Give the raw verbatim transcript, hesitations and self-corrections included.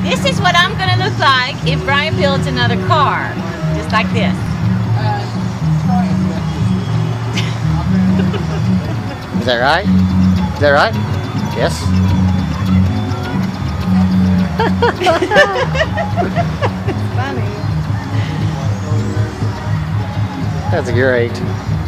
This is what I'm going to look like if Brian builds another car. Just like this. Is that right? Is that right? Yes? Funny. That's great.